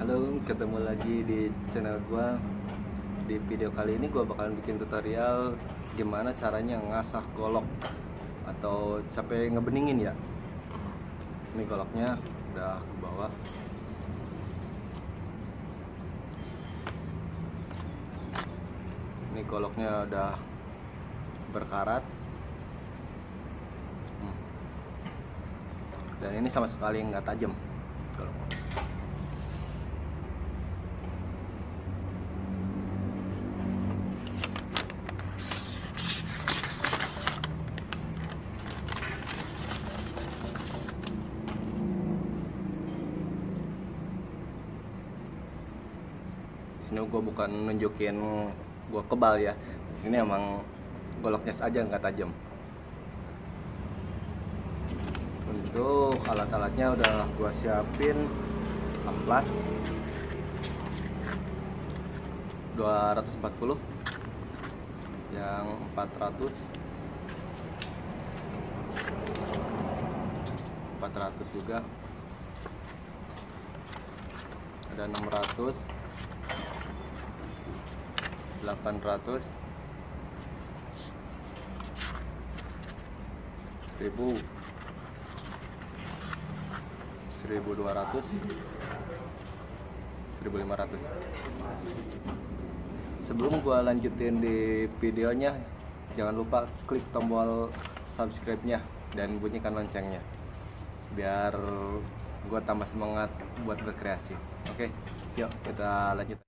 Halo, ketemu lagi di channel gua. Di video kali ini gua bakalan bikin tutorial gimana caranya ngasah golok atau sampai ngebeningin ya. Ini goloknya udah ke bawah. Ini goloknya udah berkarat. Dan ini sama sekali nggak tajam goloknya. Sini gue bukan nunjukin gue kebal ya, ini emang goloknya saja nggak tajam. Untuk alat-alatnya udah gue siapin amplas 240, yang 400 juga, ada 600, 800, 1000, 1200, 1500. Sebelum gua lanjutin di videonya, jangan lupa klik tombol subscribe-nya dan bunyikan loncengnya biar gua tambah semangat buat berkreasi. Oke, yuk kita lanjut.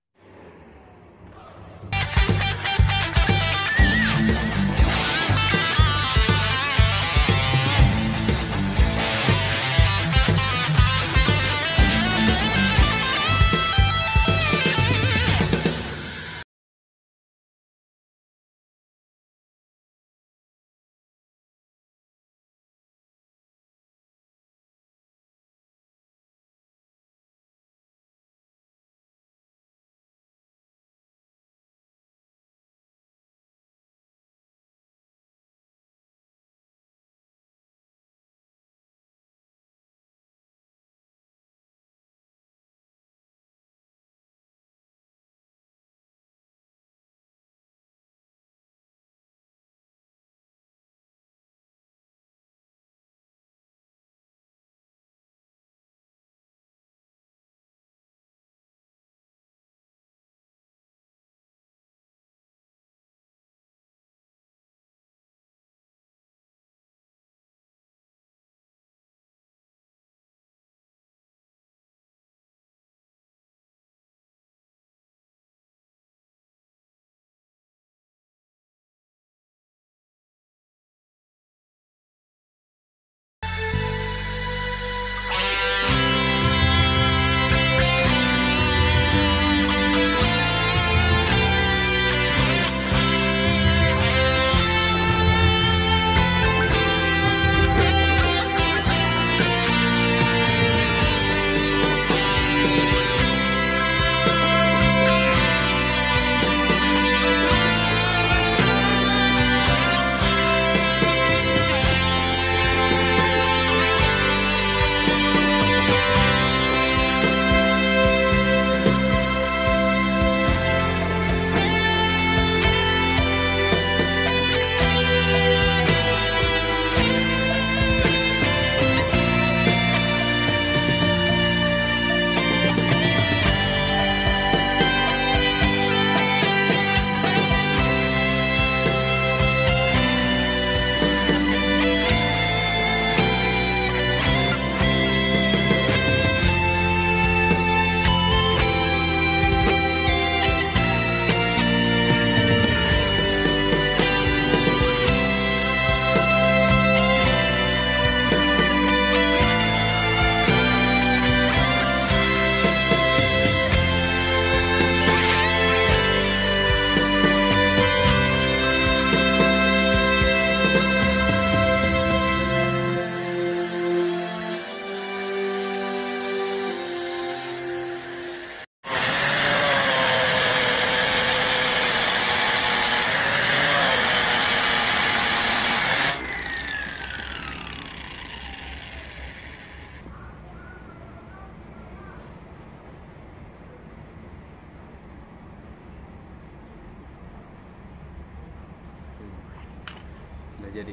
sudah jadi,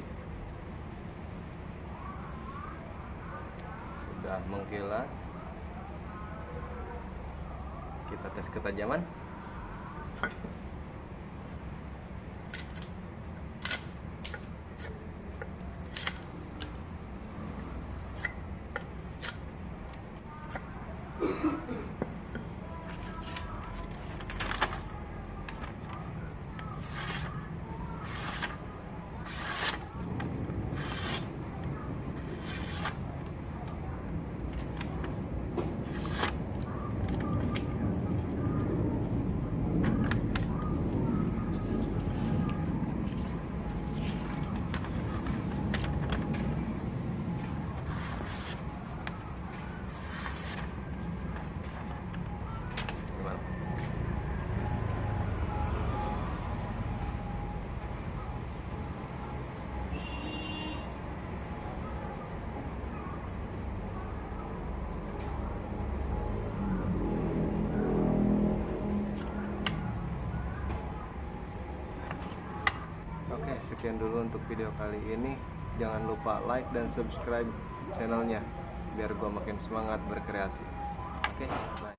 sudah mengkilat. Kita tes ketajaman. Oke, sekian dulu untuk video kali ini. Jangan lupa like dan subscribe channelnya biar gue makin semangat berkreasi. Oke, bye.